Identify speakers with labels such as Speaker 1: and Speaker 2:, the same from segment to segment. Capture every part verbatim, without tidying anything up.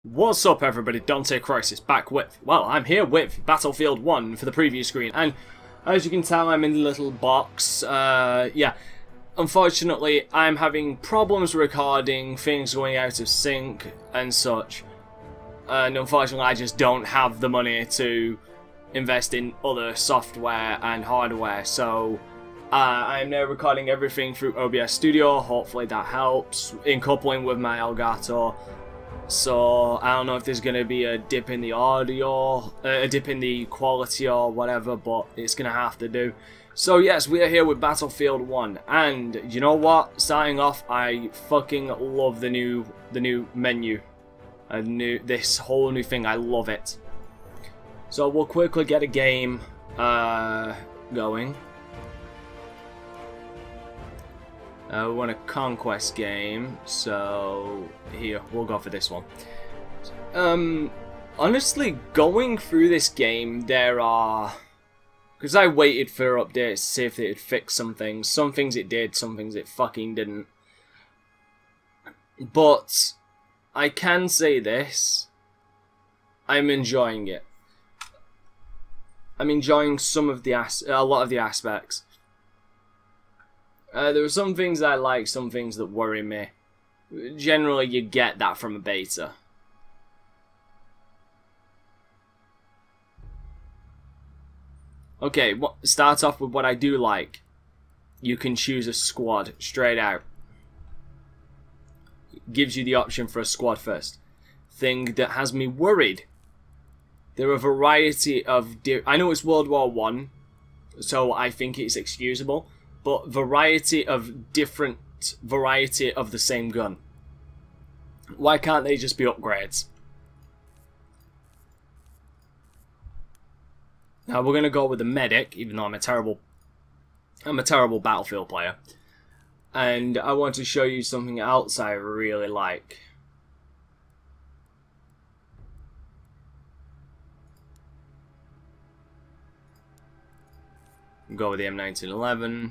Speaker 1: What's up everybody, Dante Crisis back with, well, I'm here with Battlefield one for the preview screen, and as you can tell I'm in the little box. Uh, yeah, unfortunately I'm having problems recording, things going out of sync and such, and unfortunately I just don't have the money to invest in other software and hardware, so uh, I'm now recording everything through O B S Studio. Hopefully that helps, in coupling with my Elgato. So I don't know if there's going to be a dip in the audio, uh, a dip in the quality or whatever, but it's going to have to do. So yes, we are here with Battlefield one, and you know what? Starting off, I fucking love the new the new menu, a new this whole new thing. I love it. So we'll quickly get a game uh, going. Uh, we want a conquest game, so here, we'll go for this one. Um, honestly, going through this game, there are... Because I waited for updates to see if it would fix some things. Some things it did, some things it fucking didn't. But, I can say this. I'm enjoying it. I'm enjoying some of the as a lot of the aspects. Uh, there are some things I like, some things that worry me. Generally, you get that from a beta. Okay, what, start off with what I do like. You can choose a squad straight out. Gives you the option for a squad first. Thing that has me worried. There are a variety of... Di I know it's World War One, so I think it's excusable. But variety of different variety of the same gun. Why can't they just be upgrades? Now we're gonna go with the medic, even though I'm a terrible I'm a terrible Battlefield player. And I want to show you something else I really like. Go with the M nineteen eleven.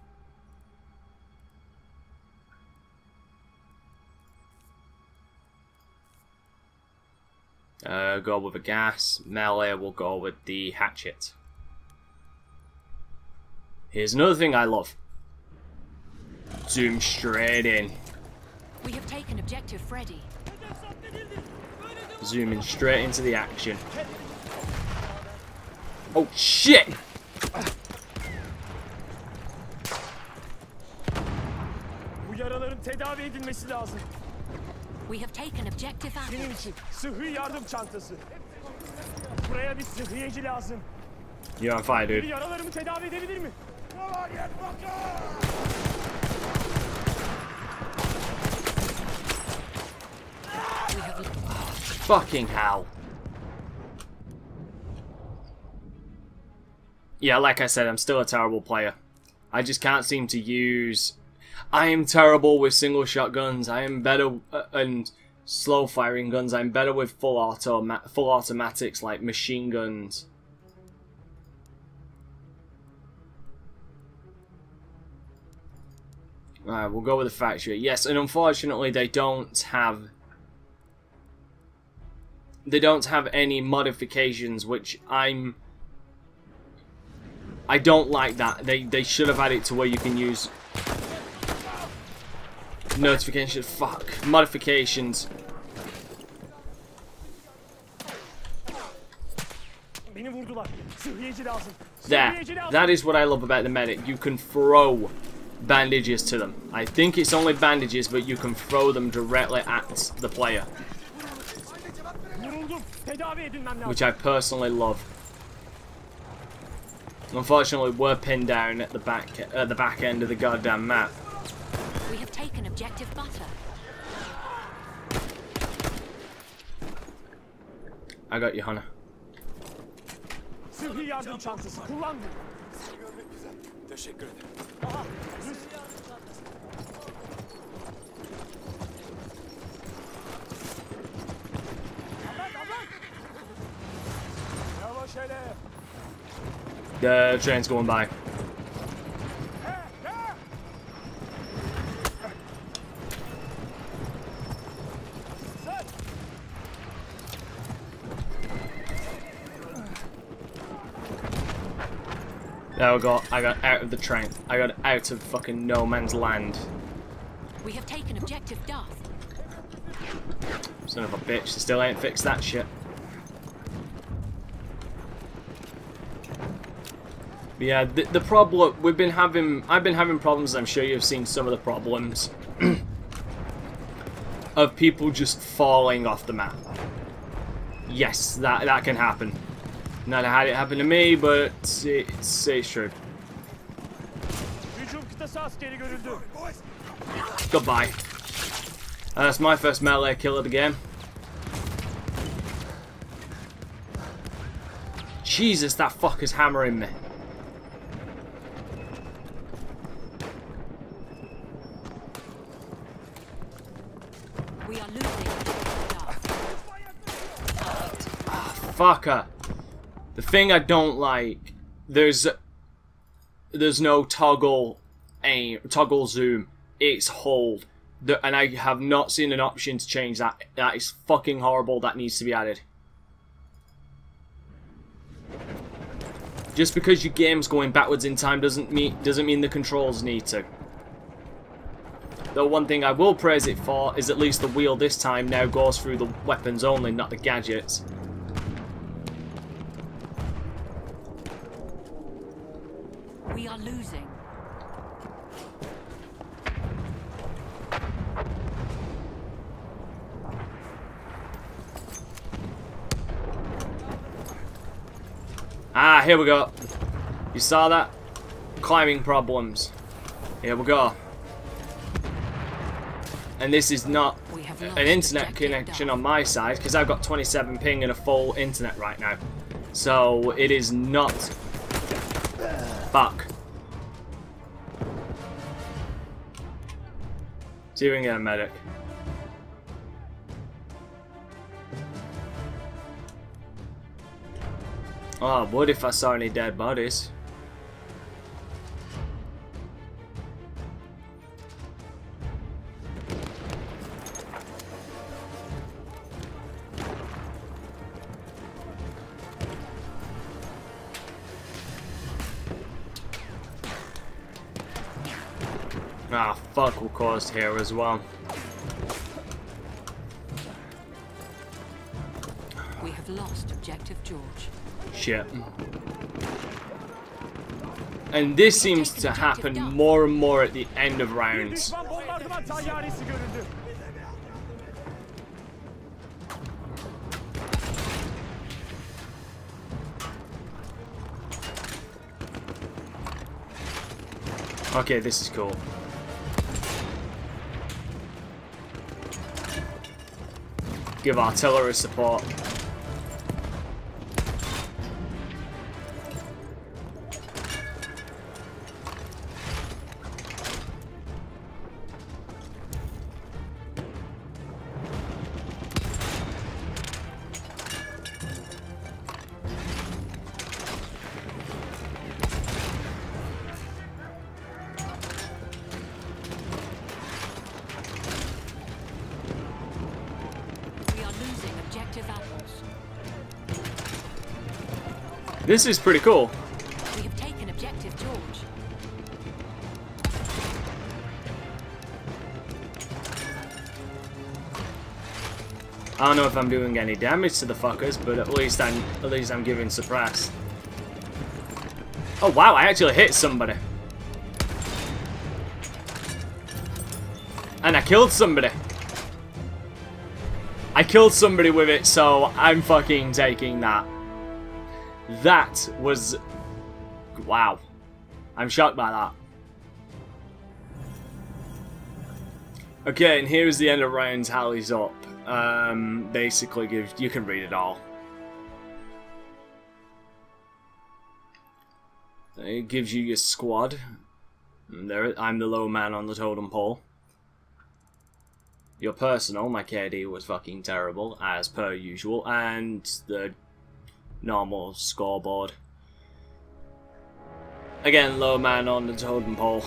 Speaker 1: Uh, go with a gas. Melee, we'll go with the hatchet. Here's another thing I love. Zoom straight in.
Speaker 2: We have taken objective Freddy.
Speaker 1: Zooming straight into the action. Oh shit!
Speaker 3: Bu yaraların tedavi edilmesi lazım.
Speaker 2: We have taken objective
Speaker 3: Senin
Speaker 2: Apple.
Speaker 3: için sıhhi yardım çantası. Buraya bir sıhhiyeci lazım.
Speaker 1: You're on fire,
Speaker 3: Biri
Speaker 1: dude.
Speaker 3: yaralarımı tedavi edebilir mi?
Speaker 1: Fucking hell. Yeah, like I said, I'm still a terrible player. I just can't seem to use... I am terrible with single shotguns. I am better uh, and slow firing guns. I'm better with full auto, full automatics like machine guns. Alright, we'll go with the factory. Yes, and unfortunately they don't have they don't have any modifications, which I'm I don't like that. They they should have had it to where you can use notifications, fuck, modifications.
Speaker 3: Beni vurdular. Sıhhiyeci lazım.
Speaker 1: There,
Speaker 3: Sıhhiyeci lazım.
Speaker 1: that is what I love about the medic. You can throw bandages to them. I think it's only bandages, but you can throw them directly at the player,
Speaker 3: Vuruldum. Tedavi edilmem lazım.
Speaker 1: which I personally love. Unfortunately, we're pinned down at the back at the back end of the goddamn map.
Speaker 2: We have taken objective Butter.
Speaker 1: I got you, Hunter.
Speaker 3: Sıhhi yardım çantası kullandım.
Speaker 4: Teşekkür ederim.
Speaker 3: Aha. Rus. Yavaş hele.
Speaker 1: The train's going by. There we go. I got out of the train. I got out of fucking no man's land.
Speaker 2: We have taken objective Duff.
Speaker 1: Son of a bitch. They still ain't fixed that shit. But yeah, the, the problem we've been having, I've been having problems. I'm sure you've seen some of the problems of people just falling off the map. Yes, that that can happen. Not had it happen to me, but it's, it's true.
Speaker 3: Hücum kıtası askeri görüldü.
Speaker 1: Goodbye. Uh, that's my first melee kill of the game. Jesus, that fucker's hammering me.
Speaker 2: We are losing Duff.
Speaker 1: Fucker. The thing I don't like, there's there's no toggle aim, toggle zoom. It's hold, the, and I have not seen an option to change that. That is fucking horrible. That needs to be added. Just because your game's going backwards in time doesn't mean doesn't mean the controls need to. The one thing I will praise it for is at least the wheel this time now goes through the weapons only, not the gadgets.
Speaker 2: We are losing.
Speaker 1: Ah, here we go. You saw that? Climbing problems. Here we go. And this is not an internet connection on my side, because I've got twenty-seven ping and a full internet right now. So it is not... Fuck. See if we can get a medic. Oh, what if I saw any dead bodies? Ah, fuck, we're caused here as well.
Speaker 2: We have lost objective George.
Speaker 1: Shit. And this seems to happen more and more at the end of rounds.
Speaker 3: Düşman bombardıman tayyaresi görüldü.
Speaker 1: Okay, this is cool. Give artillery support. This is pretty cool.
Speaker 2: We have taken objective George.
Speaker 1: I don't know if I'm doing any damage to the fuckers, but at least I'm at least I'm giving suppress. Oh wow, I actually hit somebody. And I killed somebody. I killed somebody with it, so I'm fucking taking that. That was... Wow. I'm shocked by that. Okay, and here's the end of round tallies up. Um, basically, gives you can read it all. It gives you your squad. And there, I'm the low man on the totem pole. Your personal, my K D was fucking terrible, as per usual, and the normal scoreboard. Again, low man on the totem pole.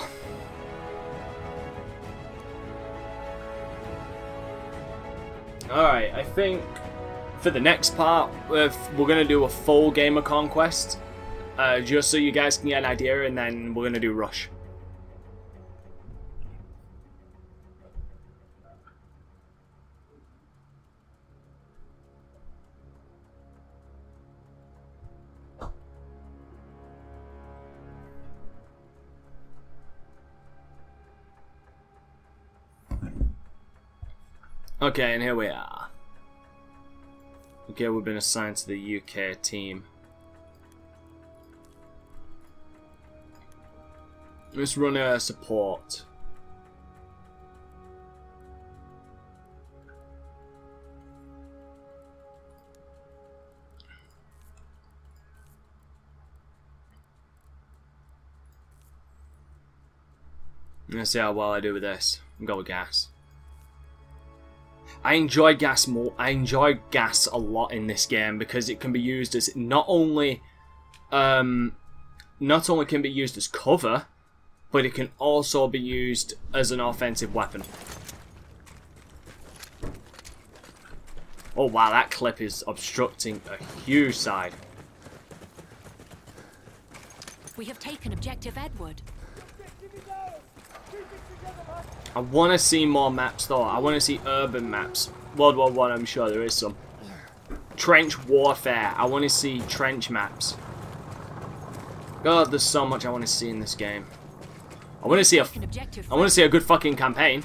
Speaker 1: Alright, I think for the next part, if we're going to do a full game of Conquest. uh, just so you guys can get an idea, and then we're gonna do rush. Okay, and here we are. Okay, we've been assigned to the U K team. Let's run a support. Let's see how well I do with this. I'll go with gas. I enjoy gas more. I enjoy gas a lot in this game because it can be used as not only, um, not only can be used as cover, but it can also be used as an offensive weapon. Oh wow, that clip is obstructing a huge side.
Speaker 2: We have taken objective Edward.
Speaker 1: I want to see more maps though. I want to see urban maps. World War One, I'm sure there is some. Trench warfare. I want to see trench maps. God, there's so much I want to see in this game. I want to see a. I want to see a good fucking campaign.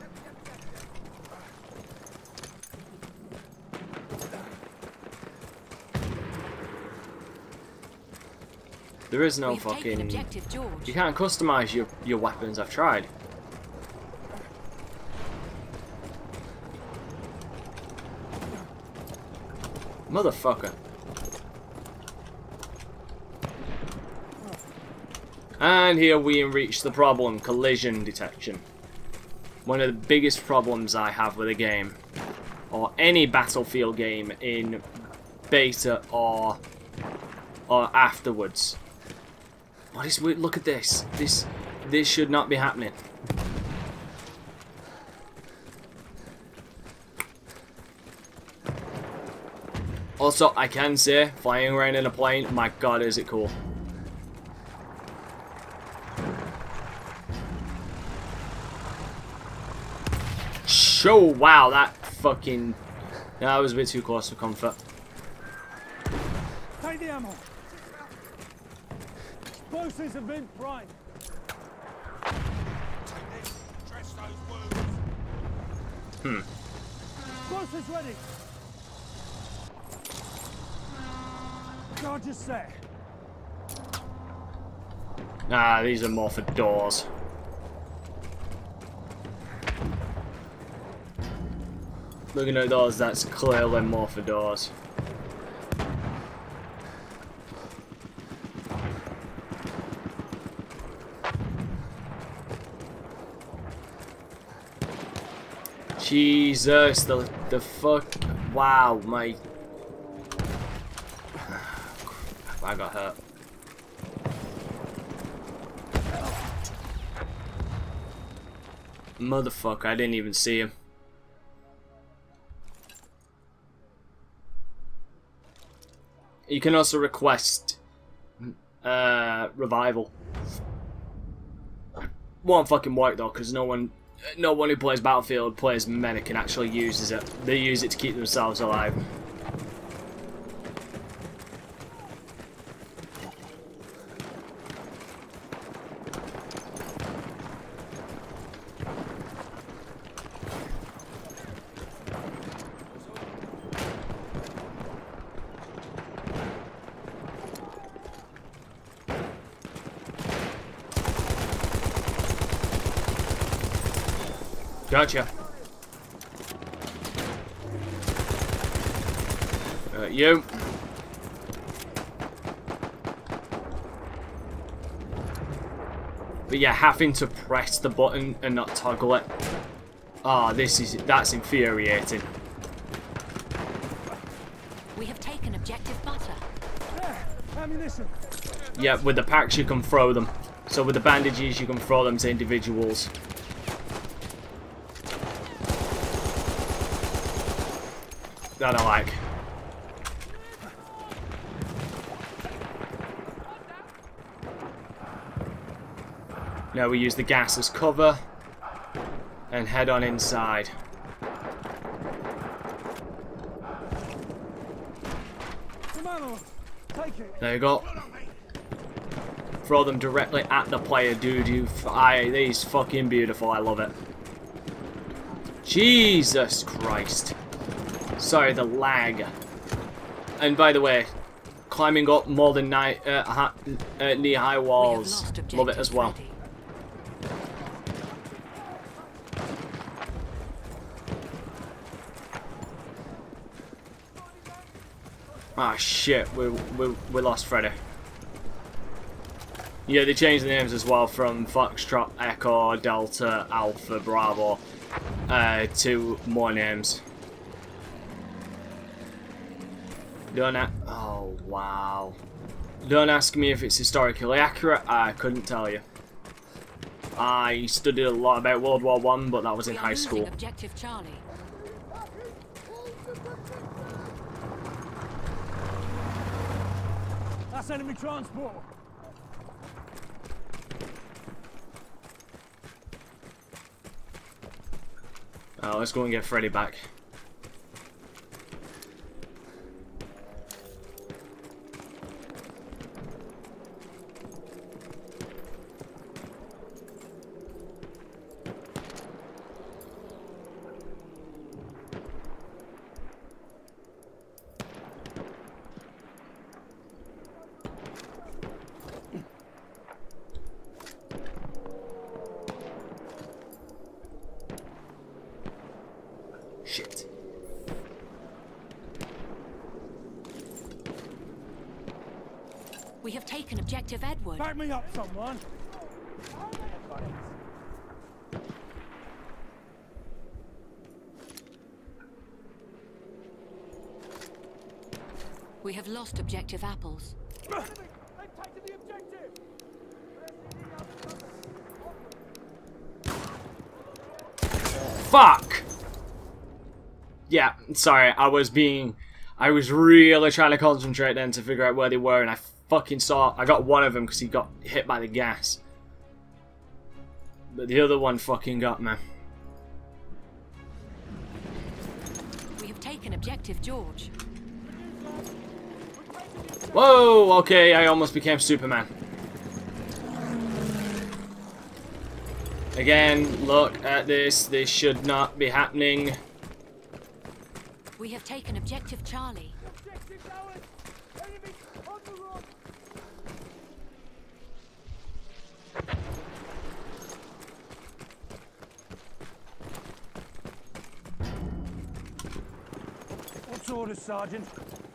Speaker 1: There is no fucking. You can't customize your your weapons. I've tried. Motherfucker. And here we reach the problem, collision detection. One of the biggest problems I have with a game, or any Battlefield game in beta or or afterwards. What is weird? Look at this. This this should not be happening. Also, I can say, flying around in a plane, my god, is it cool. So, wow, that fucking... That was a bit too close for comfort.
Speaker 3: Take the ammo. Explosives have been primed.
Speaker 1: Hmm.
Speaker 3: Explosives ready. Charges set.
Speaker 1: Ah, these are more for doors. Looking at those, that's clearly more for doors. Jesus, the the fuck! Wow, my. I got hurt. Motherfucker, I didn't even see him. You can also request uh, revival. Won't fucking work though, because no one, no one who plays Battlefield plays Medic and actually uses it. They use it to keep themselves alive. Gotcha. Uh, you. But yeah, having to press the button and not toggle it. Ah, oh, this is that's infuriating.
Speaker 2: We have taken objective butter.
Speaker 3: There, ammunition.
Speaker 1: Yeah, with the packs you can throw them. So with the bandages you can throw them to individuals. That I like. Now we use the gas as cover and head on inside. There you go. Throw them directly at the player, dude. You, I, these fucking beautiful. I love it. Jesus Christ. Sorry, the lag. And by the way, climbing up more than nine, uh, ha, uh, knee-high walls. Love it as well.
Speaker 2: Ready.
Speaker 1: Ah, shit. We, we, we lost Freddy. Yeah, they changed the names as well from Foxtrot, Echo, Delta, Alpha, Bravo uh, to more names. Don't a oh, wow. Don't ask me if it's historically accurate. I couldn't tell you. I studied a lot about World War One, but that was in
Speaker 2: We are
Speaker 1: high
Speaker 2: losing
Speaker 1: school.
Speaker 2: Objective Charlie.
Speaker 3: That's enemy transport.
Speaker 1: Oh, let's go and get Freddy back. Shit.
Speaker 2: We have taken Objective Edward.
Speaker 3: Back me up, someone.
Speaker 2: We have lost Objective Apples.
Speaker 3: They've taken the objective.
Speaker 1: Fuck! Yeah, sorry, I was being... I was really trying to concentrate then to figure out where they were, and I fucking saw... I got one of them because he got hit by the gas. But the other one fucking got me.
Speaker 2: We have taken Objective George.
Speaker 1: Whoa, okay, I almost became Superman. Again, look at this. This should not be happening.
Speaker 2: We have taken Objective Charlie.
Speaker 3: Objective Owen. Enemy on the run. What's orders, Sergeant?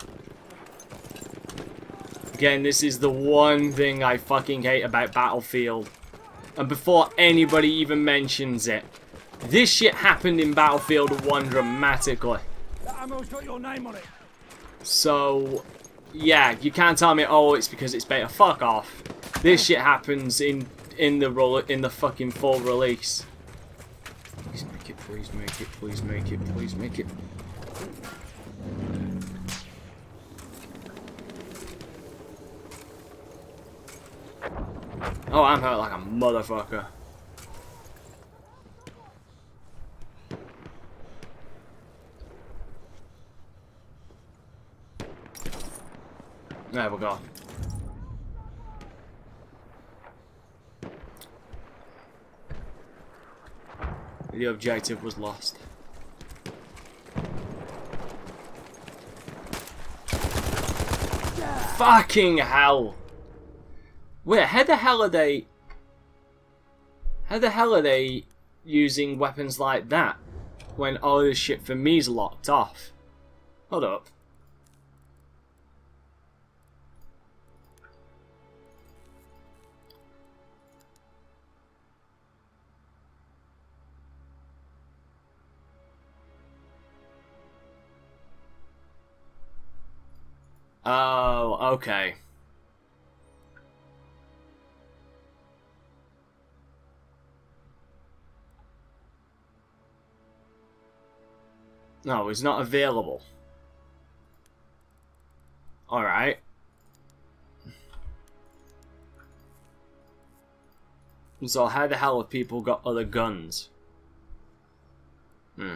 Speaker 1: Again, this is the one thing I fucking hate about Battlefield. And before anybody even mentions it, this shit happened in Battlefield one dramatically.
Speaker 3: That ammo's got your name on it.
Speaker 1: So, yeah, you can't tell me, oh, it's because it's beta. Fuck off. This shit happens in in the roll in the fucking full release. Please make it. Please make it. Please make it. Please make it. Oh, I'm hurt like a motherfucker. There we go. The objective was lost. Fucking hell! Wait, how the hell are they... How the hell are they using weapons like that when all this shit for me's locked off? Hold up. Oh, okay. No, he's not available. Alright. So how the hell have people got other guns? Hmm.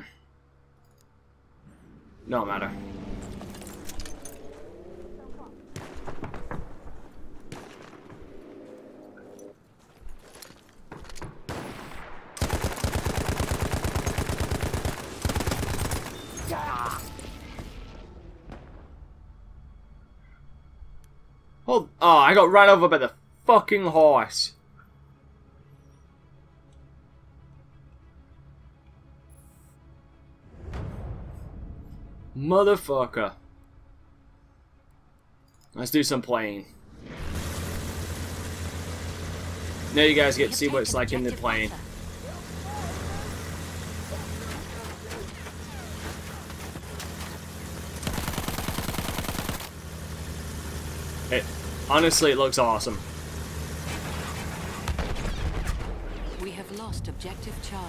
Speaker 1: No matter. Oh, oh, I got run over by the fucking horse. Motherfucker. Let's do some playing. Now you guys get to see what it's like in the plane. It, honestly, it looks awesome.
Speaker 2: We have lost objective Charlie.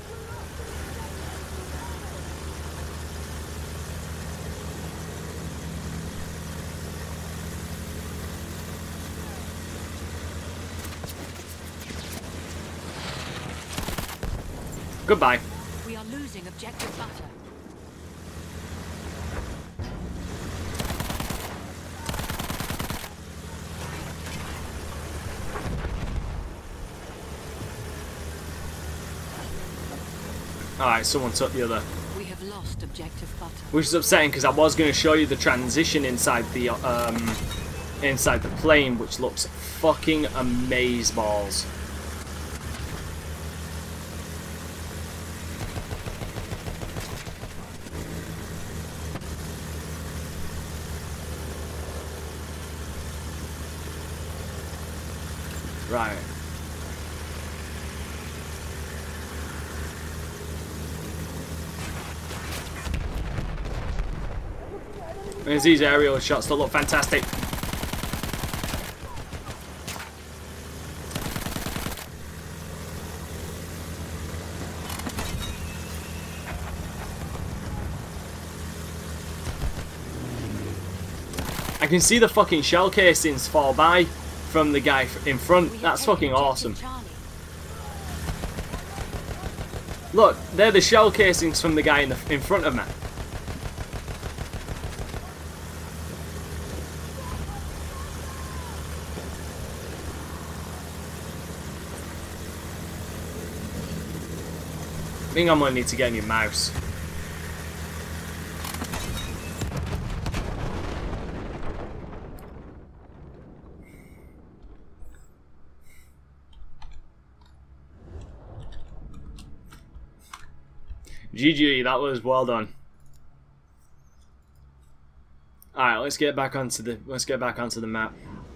Speaker 1: Goodbye.
Speaker 2: We are losing objective butter.
Speaker 1: Alright, someone took the other.
Speaker 2: We have lost objective butter.
Speaker 1: Which is upsetting because I was going to show you the transition inside the um, inside the plane, which looks fucking amazeballs. Right. There's these aerial shots that look fantastic. I can see the fucking shell casings fall by from the guy in front. That's fucking awesome. Look, they're the shell casings from the guy in the in front of me. I think I'm gonna need to get a new mouse. G G, that was well done. Alright, let's get back onto the let's get back onto the map.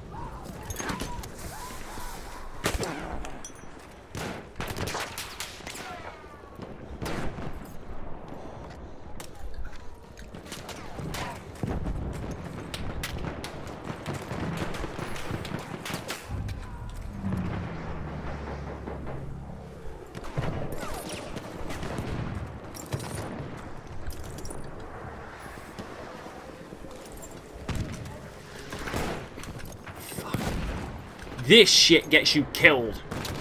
Speaker 1: This shit gets you killed.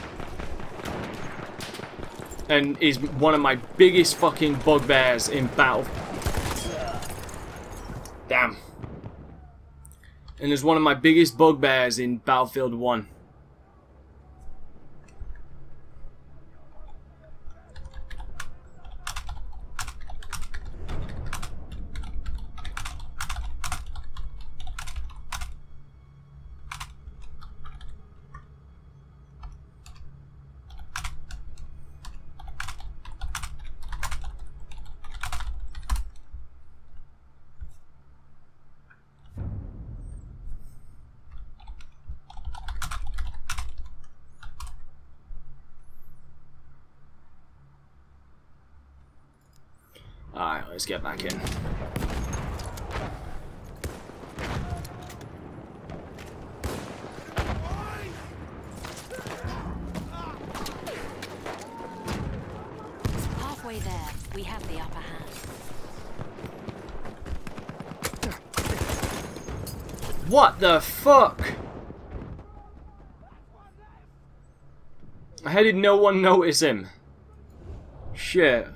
Speaker 1: And is one of my biggest fucking bugbears in battle. Damn. And is one of my biggest bugbears in Battlefield one. Alright, let's get back in.
Speaker 2: Halfway there, we have the upper hand.
Speaker 1: What the fuck? How did no one notice him? Shit.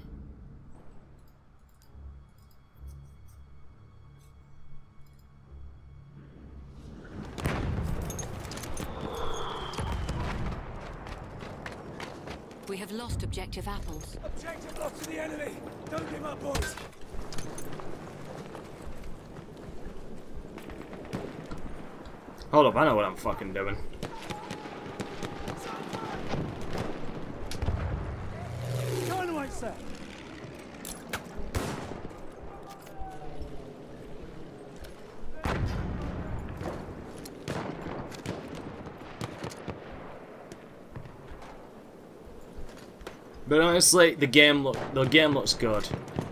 Speaker 2: We have lost objective apples.
Speaker 4: Objective locked to the enemy. Don't give up, boys.
Speaker 1: Hold up, I know what I'm fucking doing.
Speaker 3: Dynamite set.
Speaker 1: But honestly, the game look the game looks good.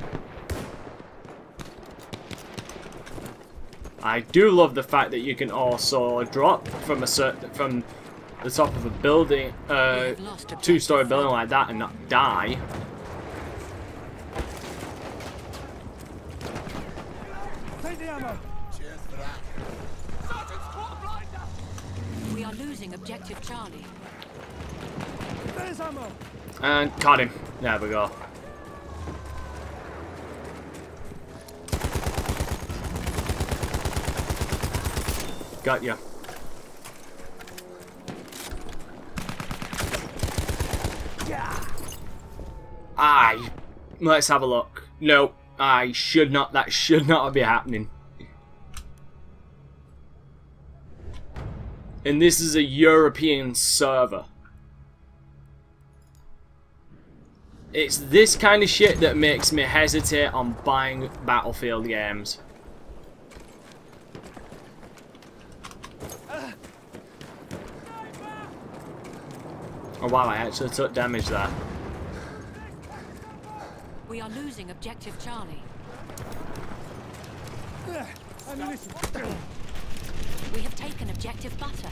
Speaker 1: I do love the fact that you can also drop from a certain from the top of a building, uh, two-story building like that, and not die.
Speaker 3: Take the ammo.
Speaker 4: Cheers for that. Sergeant's caught a blinder.
Speaker 2: We are losing objective Charlie.
Speaker 3: There's ammo.
Speaker 1: And caught him. There we go. Got ya.
Speaker 3: Yeah.
Speaker 1: Aye. Let's have a look. No, I should not. That should not be happening. And this is a European server. It's this kind of shit that makes me hesitate on buying Battlefield games. Oh wow, I actually took damage there.
Speaker 2: We are losing objective Charlie.
Speaker 3: There. Ammunition.
Speaker 2: We have taken objective Butter.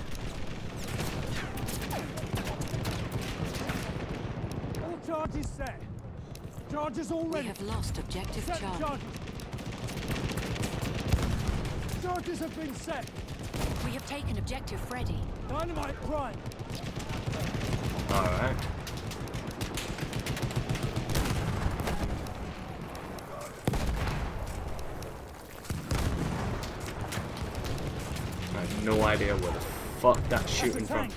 Speaker 3: All charges set. Charges all
Speaker 2: We
Speaker 3: ready.
Speaker 2: have lost objective
Speaker 3: Set
Speaker 2: Charlie.
Speaker 3: charges. Charges have been set.
Speaker 2: We have taken objective Freddy.
Speaker 3: Dynamite prime.
Speaker 1: Alright. I have no idea where the fuck that's shooting from.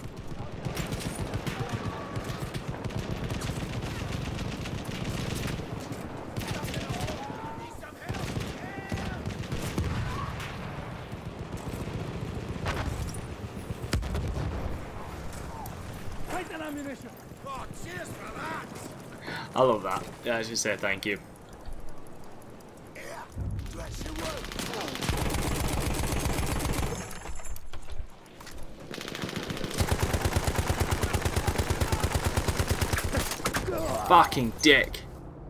Speaker 3: Take that ammunition.
Speaker 4: Oh, cheers for that.
Speaker 1: I love that. Yeah, I should say thank you.
Speaker 4: Yeah. Bless your word.
Speaker 1: Fucking dick.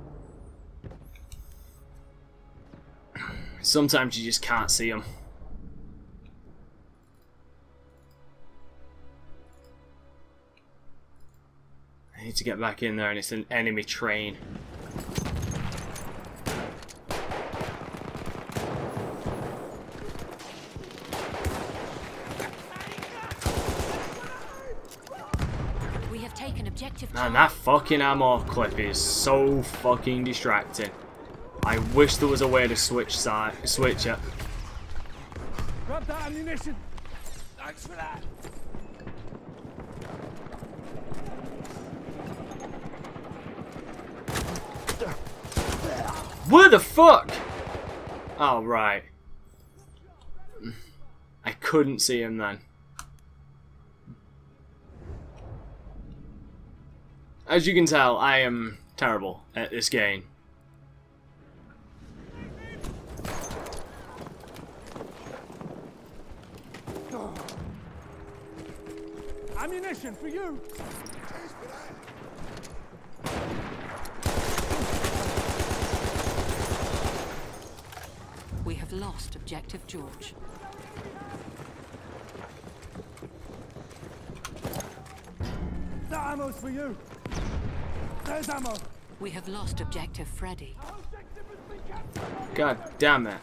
Speaker 1: Sometimes you just can't see them. I need to get back in there and it's an enemy train.
Speaker 2: We have taken objective
Speaker 1: Man,
Speaker 2: Charlie.
Speaker 1: that fucking ammo clip is so fucking distracting. I wish there was a way to switch side, switch it.
Speaker 3: Grab that ammunition.
Speaker 4: Thanks for that.
Speaker 1: Where the fuck? Oh, right. I couldn't see him then. As you can tell, I am terrible at this game.
Speaker 3: Ammunition for you.
Speaker 2: We have lost objective George.
Speaker 3: That ammo's for you. There's ammo.
Speaker 2: We have lost objective Freddy.
Speaker 1: God damn it.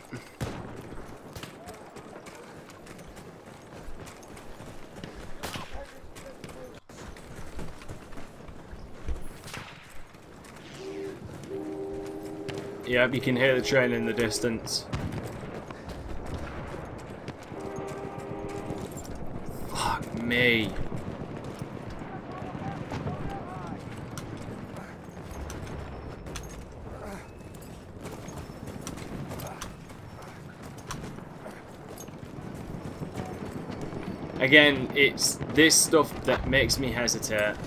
Speaker 1: Yep, you can hear the train in the distance. Fuck me. Again, it's this stuff that makes me hesitate.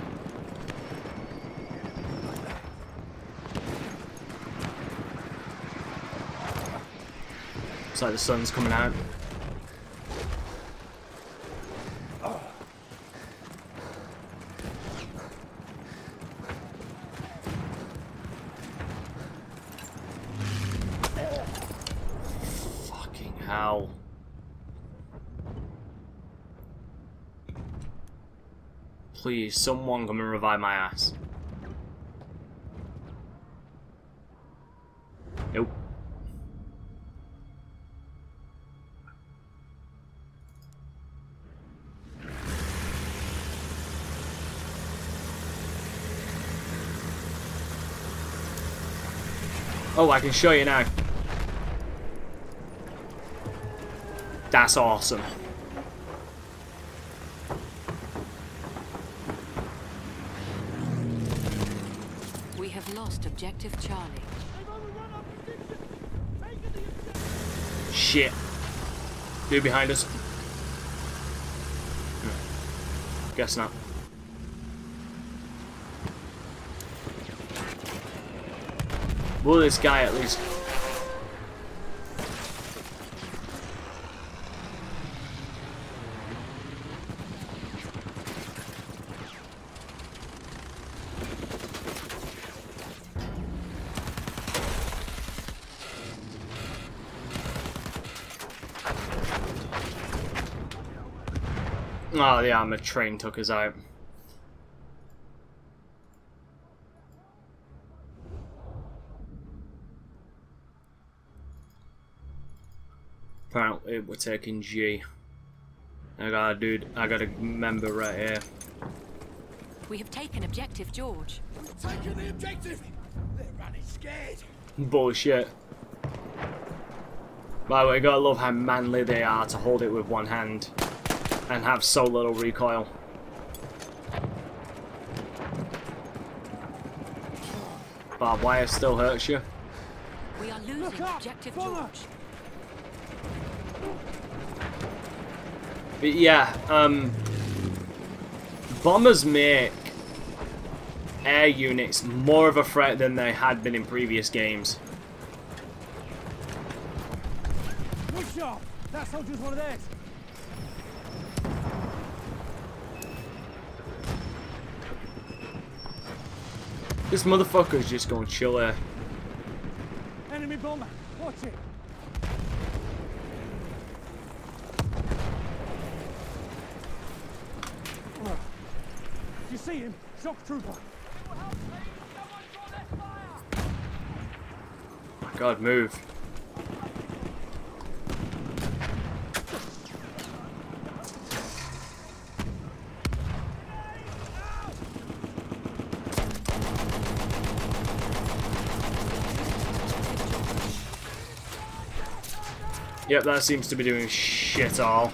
Speaker 1: It's like the sun's coming out. Fucking hell. Please, someone come and revive my ass. Nope. Oh, I can show you now. That's awesome.
Speaker 2: We have lost objective Charlie.
Speaker 1: Shit. Dude behind us. Guess not. Will this guy at least... Oh, the armored train took us out. Apparently we're taking G. I got a dude, I got a member right here.
Speaker 2: We have taken objective George.
Speaker 4: We've taken the objective! They're running scared!
Speaker 1: Bullshit. By the way, gotta love how manly they are to hold it with one hand and have so little recoil. Barbed wire still hurts you.
Speaker 2: We are losing
Speaker 3: Look up!
Speaker 2: objective
Speaker 3: Bomber!
Speaker 2: George.
Speaker 1: But yeah, um, bombers make air units more of a threat than they had been in previous games.
Speaker 3: Good shot! That soldier's one of theirs.
Speaker 1: This motherfucker's just going chill here.
Speaker 3: Enemy bomber! Watch it! You see him? Shock trooper!
Speaker 1: My God, move. Yep, that seems to be doing shit all.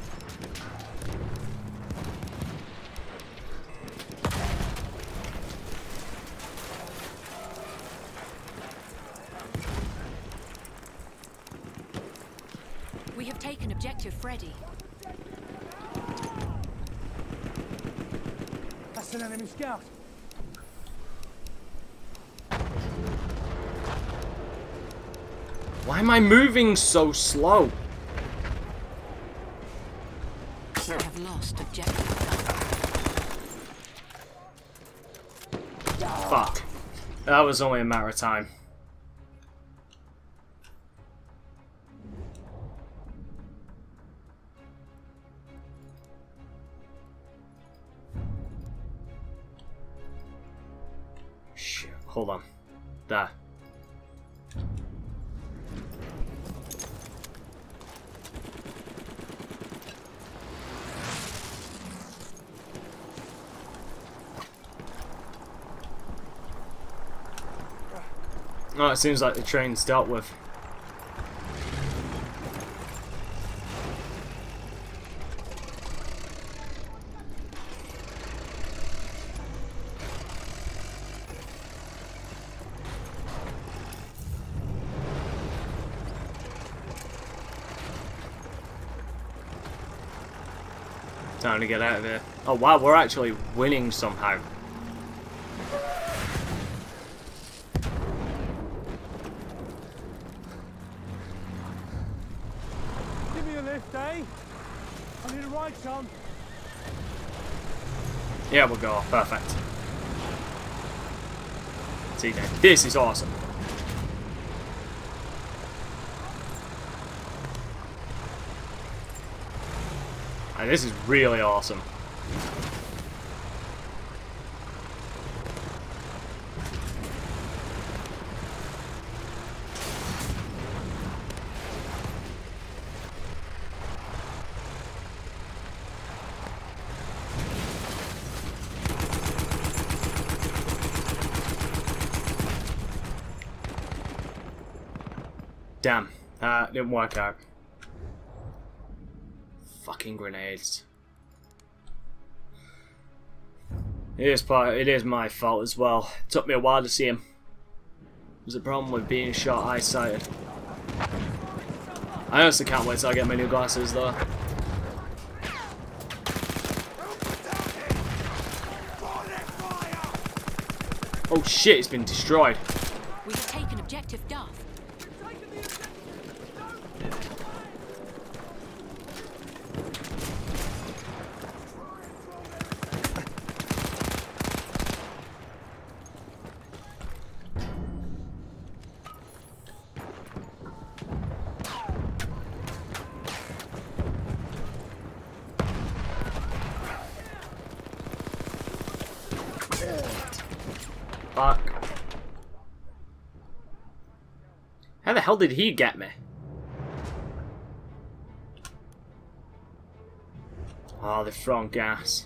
Speaker 2: We have taken objective Freddy.
Speaker 3: That's an enemy scout.
Speaker 1: Why am I moving so slow?
Speaker 2: We have lost objective.
Speaker 1: Fuck. That was only a matter of time. Shit, hold on. There. Oh, it seems like the train's dealt with. Time to get out of here. Oh wow, we're actually winning somehow.
Speaker 3: Give me a lift, eh? I need a ride, son.
Speaker 1: Yeah, we'll go. Perfect. See now, this is awesome. And this is really awesome. Damn, that didn't work out. Fucking grenades. It is part. It is my fault as well. It took me a while to see him. There's a problem with being shot eye-sighted. I honestly can't wait till I get my new glasses though. Oh shit! It's been destroyed.
Speaker 2: We have taken objective Duff.
Speaker 1: Fuck. How the hell did he get me? Oh, they've thrown gas.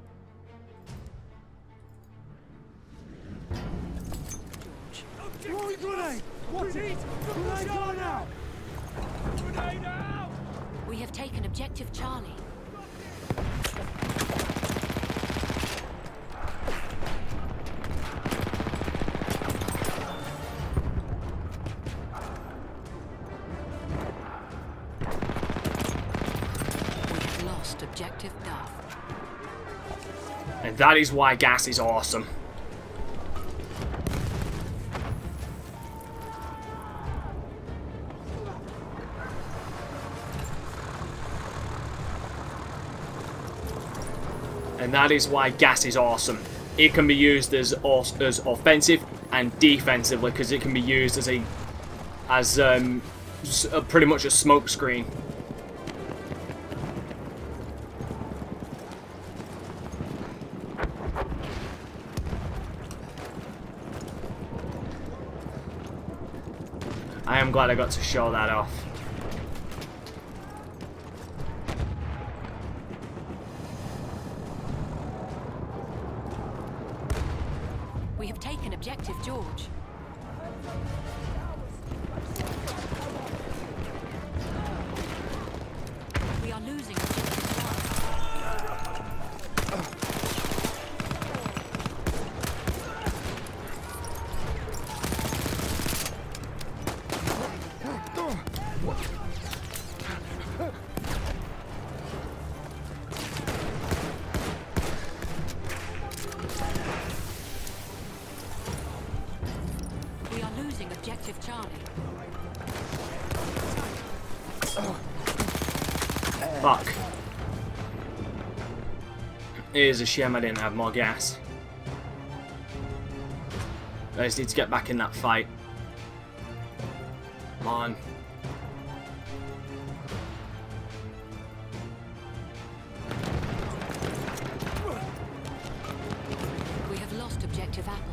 Speaker 3: Throwing grenade! Watch it! Grenade going out!
Speaker 4: Grenade out!
Speaker 2: We have taken objective Charlie. We have lost objective Duff.
Speaker 1: And that is why gas is awesome. And that is why gas is awesome. It can be used as as offensive and defensively because it can be used as a as um, a, pretty much a smoke screen. I am glad I got to show that off.
Speaker 2: We have taken objective George. We are losing objective Charlie. We are losing objective Charlie.
Speaker 1: Fuck. It is a shame I didn't have more gas. I just need to get back in that fight. Come on.
Speaker 2: We have lost objective Apples.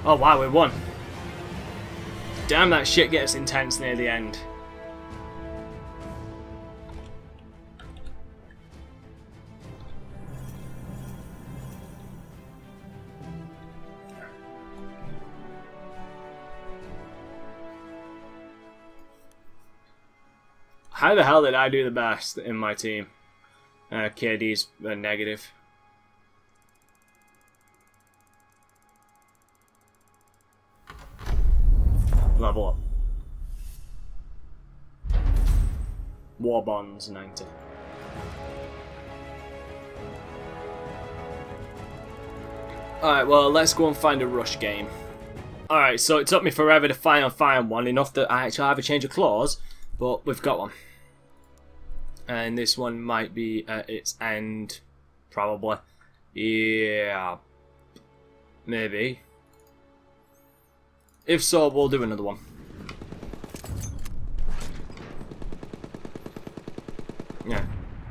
Speaker 1: Oh wow, we won. Damn, that shit gets intense near the end. How the hell did I do the best in my team? Uh, K D's uh, negative. Level up. War bonds ninety. Alright, well, let's go and find a rush game. Alright, so it took me forever to finally find one, enough that I actually have a change of claws, but we've got one. And this one might be at its end, probably. Yeah, maybe. If so, we'll do another one. Yeah.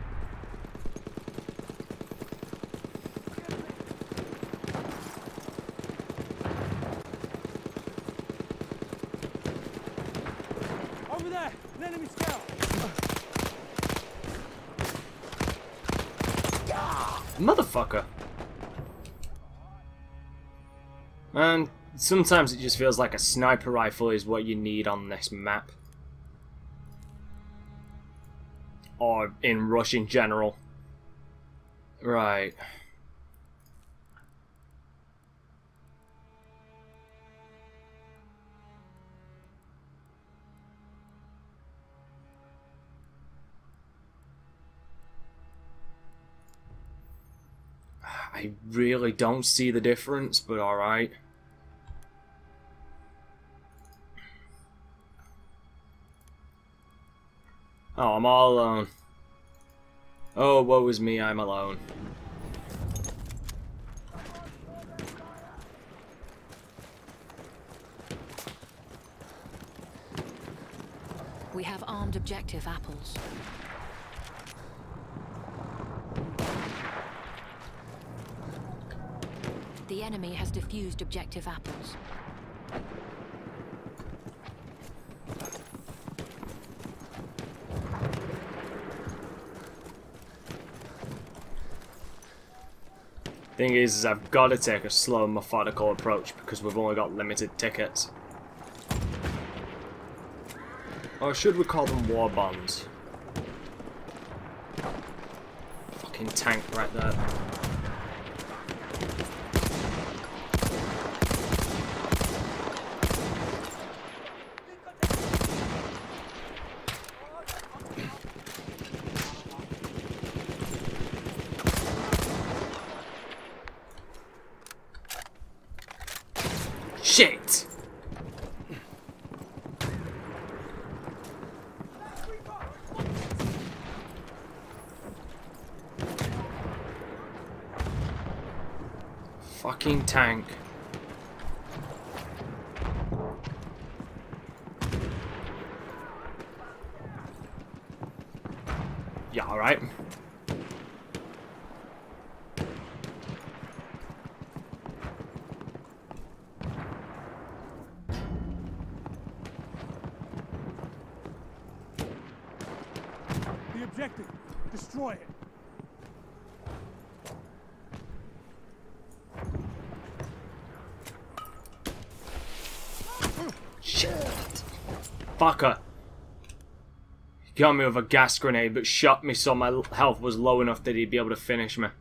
Speaker 3: Over there! An enemy scout!
Speaker 1: Motherfucker. Man, sometimes it just feels like a sniper rifle is what you need on this map. Or in Rush in general. Right. I really don't see the difference, but alright. Oh, I'm all alone. Oh, woe is me, I'm alone.
Speaker 2: We have armed objective apples. The enemy has defused objective apples.
Speaker 1: Thing is, is I've got to take a slow, methodical approach because we've only got limited tickets. Or should we call them war bonds? Fucking tank right there. Shit! Fucking tank. Yeah, alright.
Speaker 3: The objective. Destroy it.
Speaker 1: Shit. Fucker. He got me with a gas grenade but shot me so my health was low enough that he'd be able to finish me.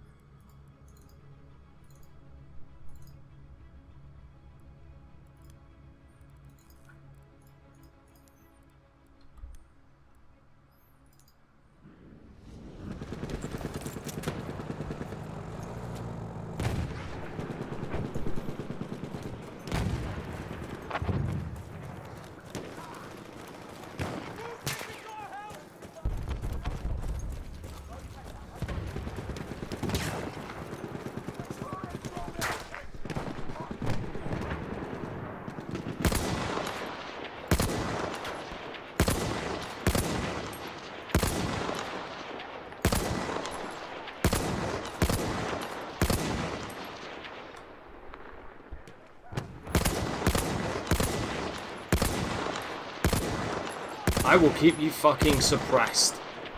Speaker 1: I will keep you fucking suppressed.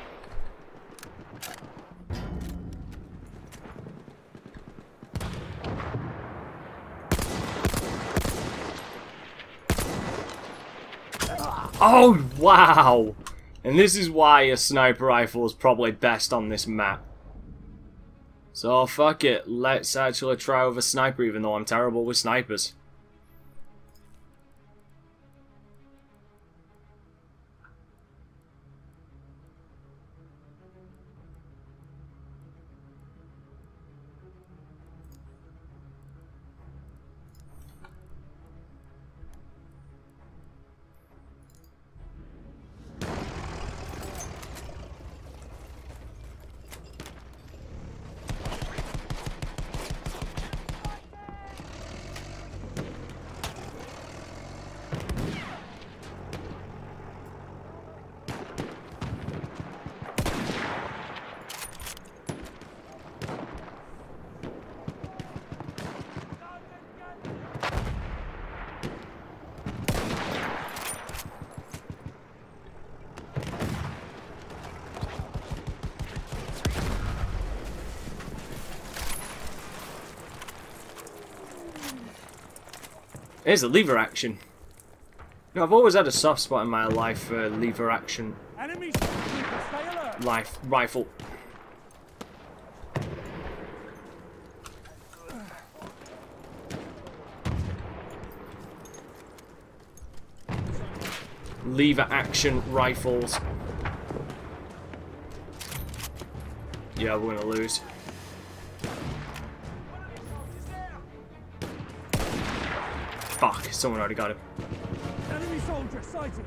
Speaker 1: Oh, wow! And this is why a sniper rifle is probably best on this map. So, fuck it. Let's actually try with a sniper, even though I'm terrible with snipers. Here's a lever action. You know, I've always had a soft spot in my life for lever action
Speaker 3: Enemies! Stay alert!
Speaker 1: life rifle. Lever action rifles. Yeah, we're gonna lose. Fuck, someone already got him.
Speaker 3: Enemy soldier sighted!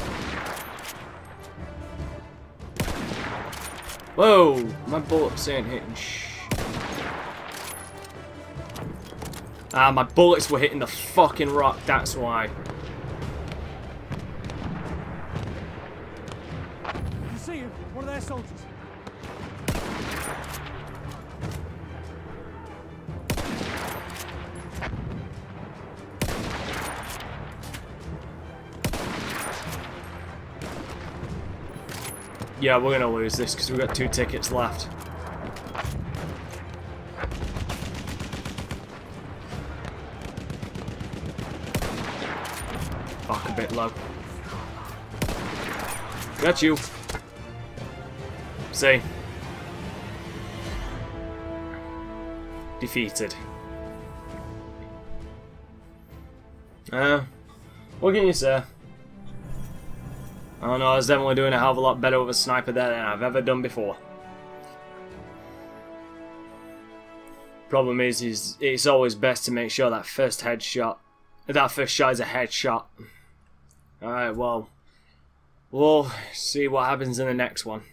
Speaker 1: Whoa, my bullets ain't hitting sh. Ah, my bullets were hitting the fucking rock, that's why.
Speaker 3: You see him? One of their soldiers.
Speaker 1: Yeah, we're gonna lose this because we've got two tickets left. Fuck, a bit low. Got you. See? Defeated. Uh, what can you say? I don't know, I was definitely doing a hell of a lot better with a sniper there than I've ever done before. Problem is, is it's always best to make sure that first headshot, that first shot is a headshot. Alright, well, we'll see what happens in the next one.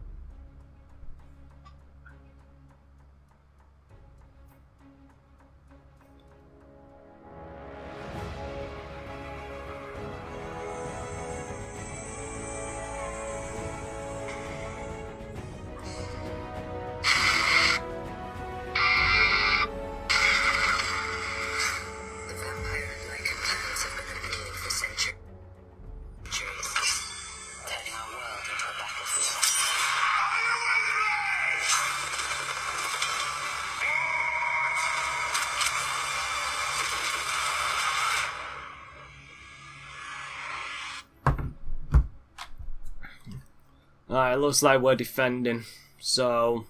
Speaker 1: Alright, looks like we're defending, so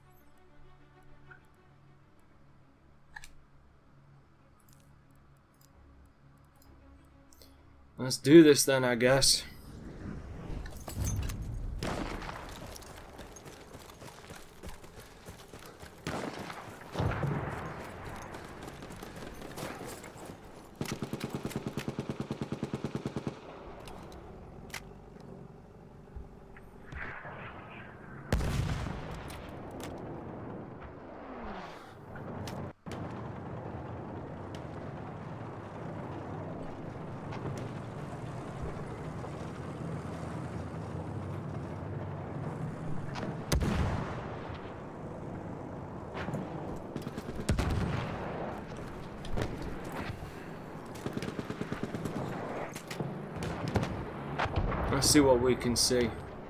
Speaker 1: let's do this then, I guess. Let's see what we can see.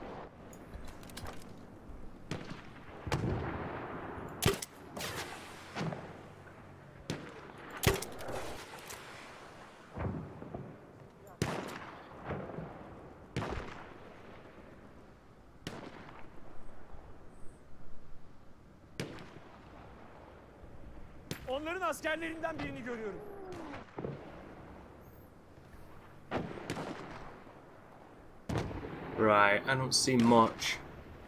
Speaker 3: Onların askerlerinden birini görüyorum.
Speaker 1: Right, I don't see much.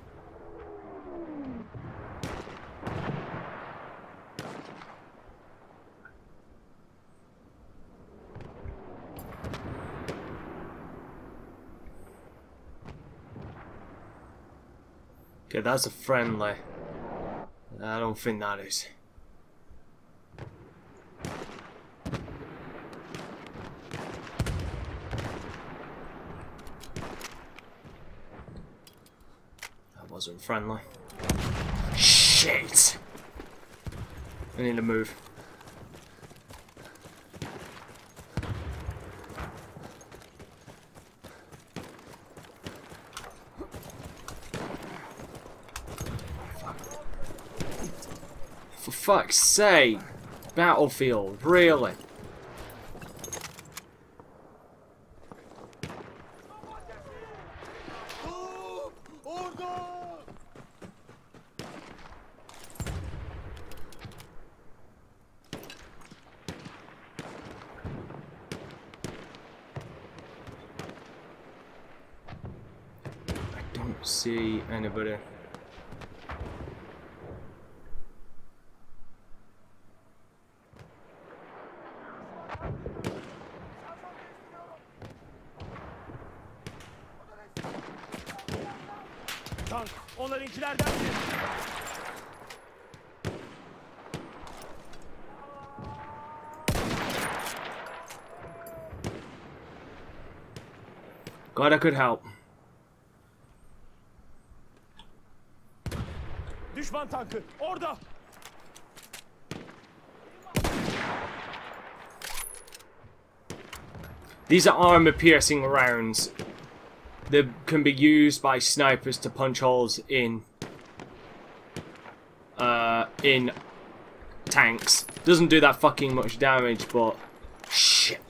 Speaker 1: Okay, that's a friendly. I don't think that is. Wasn't friendly. Shit! I need to move. Fuck. For fuck's sake! Battlefield, really? See anybody.
Speaker 3: Tank, onlarınkilerden biri.
Speaker 1: Glad I could help.
Speaker 3: Düşman tankı orada.
Speaker 1: These are armor-piercing rounds that can be used by snipers to punch holes in uh, in tanks. Doesn't do that fucking much damage, but shit.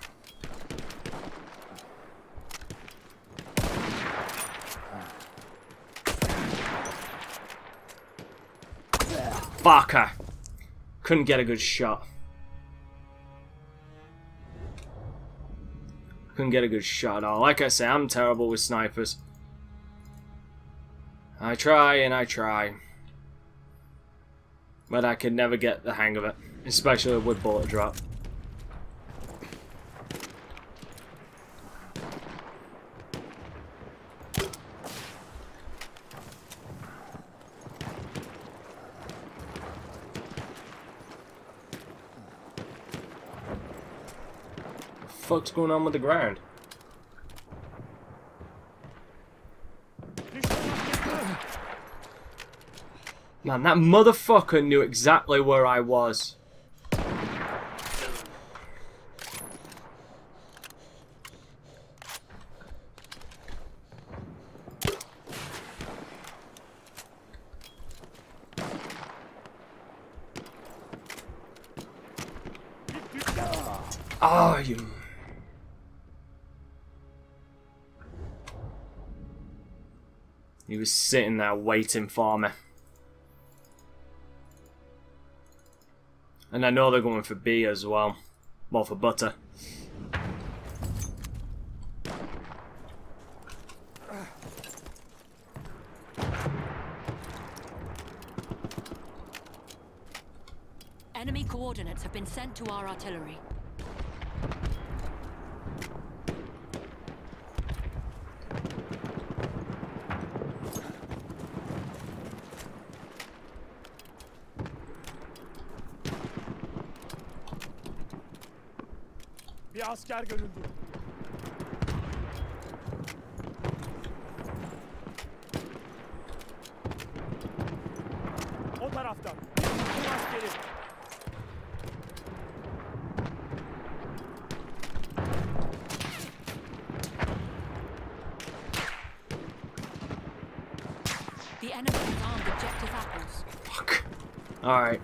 Speaker 1: Fucker. Couldn't get a good shot. Couldn't get a good shot at all. Like I say, I'm terrible with snipers. I try and I try. But I could never get the hang of it. Especially with bullet drop. What's going on with the ground? Man, that motherfucker knew exactly where I was. Ah, oh, you... He was sitting there waiting for me. And I know they're going for B as well. Well, for butter.
Speaker 2: Enemy coordinates have been sent to our artillery.
Speaker 3: Bir asker görüldü. O taraftan. Bir askeri.
Speaker 2: The enemy has armed objective apples.
Speaker 1: Fuck. Alright.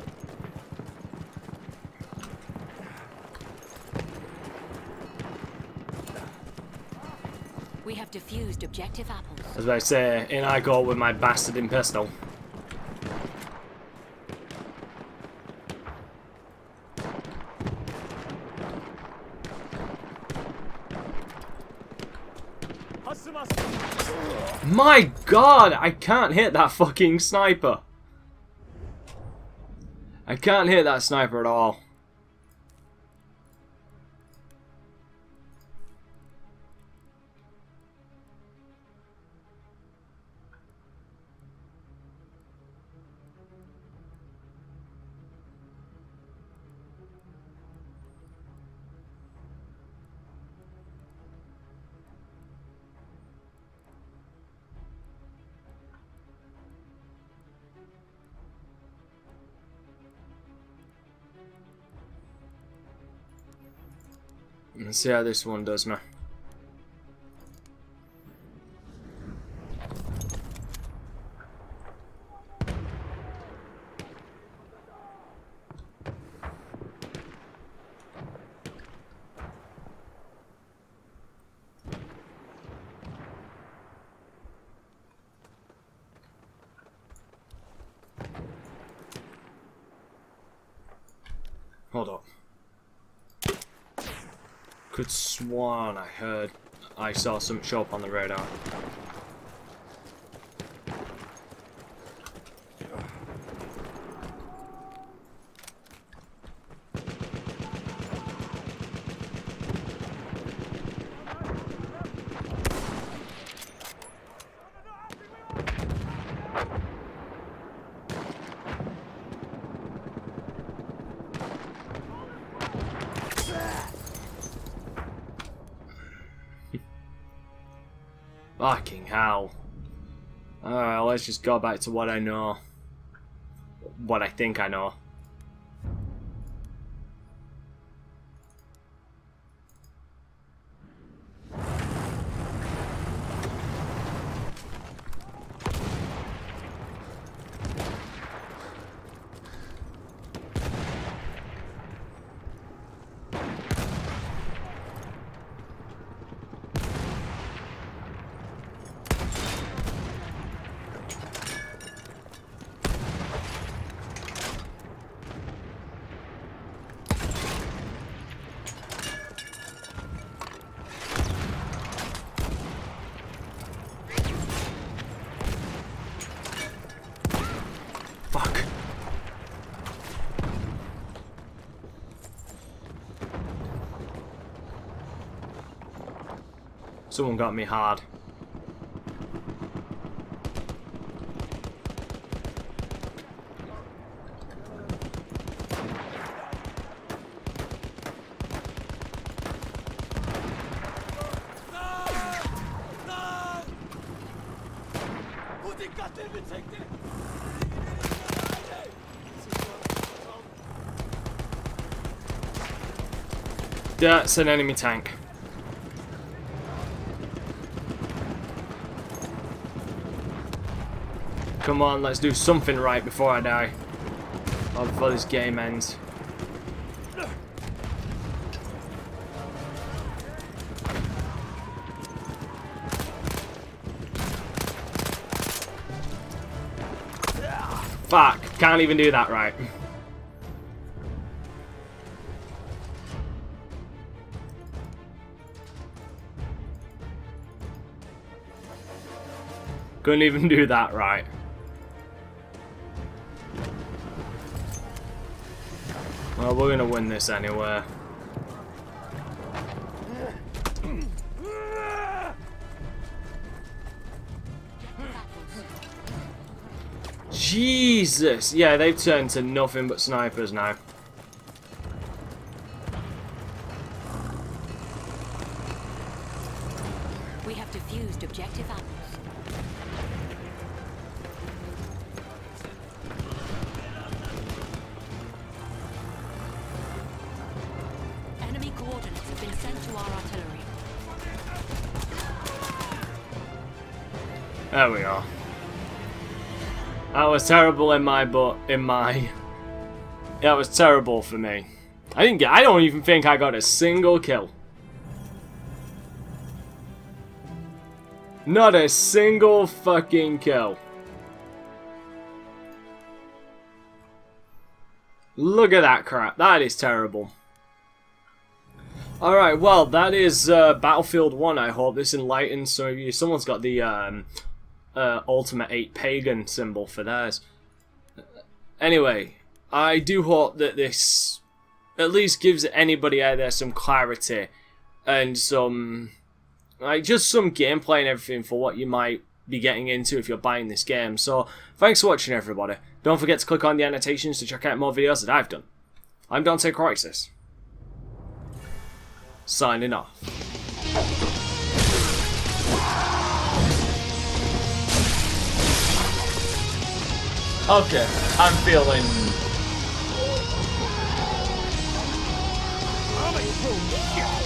Speaker 2: We have defused objective apples.
Speaker 1: As I say, in I go with my bastarding pistol. My god, I can't hit that fucking sniper. I can't hit that sniper at all. Let's see how this one does me. Hold up. Could sworn I heard, I saw something show up on the radar. Fucking hell. Alright, let's just go back to what I know. What I think I know. Fuck. Someone got me hard. That's an enemy tank. Come on, let's do something right before I die. Or before this game ends. Fuck, can't even do that right. Couldn't even do that right. Well, we're gonna win this anyway. Jesus! Yeah, they've turned to nothing but snipers now.
Speaker 2: We have defused objective apples. Enemy coordinates have been sent to our artillery.
Speaker 1: There we are. That was terrible in my butt. In my. That was terrible for me. I didn't get. I don't even think I got a single kill. Not a single fucking kill. Look at that crap. That is terrible. Alright, well, that is uh, Battlefield one. I hope this enlightens some of you. Someone's got the um, uh, Ultimate eight Pagan symbol for theirs. Anyway, I do hope that this at least gives anybody out there some clarity and some, like, just some gameplay and everything for what you might be getting into if you're buying this game. So, thanks for watching, everybody. Don't forget to click on the annotations to check out more videos that I've done. I'm Dante Crisis. Signing off.
Speaker 5: Okay, I'm feeling...
Speaker 3: I'm a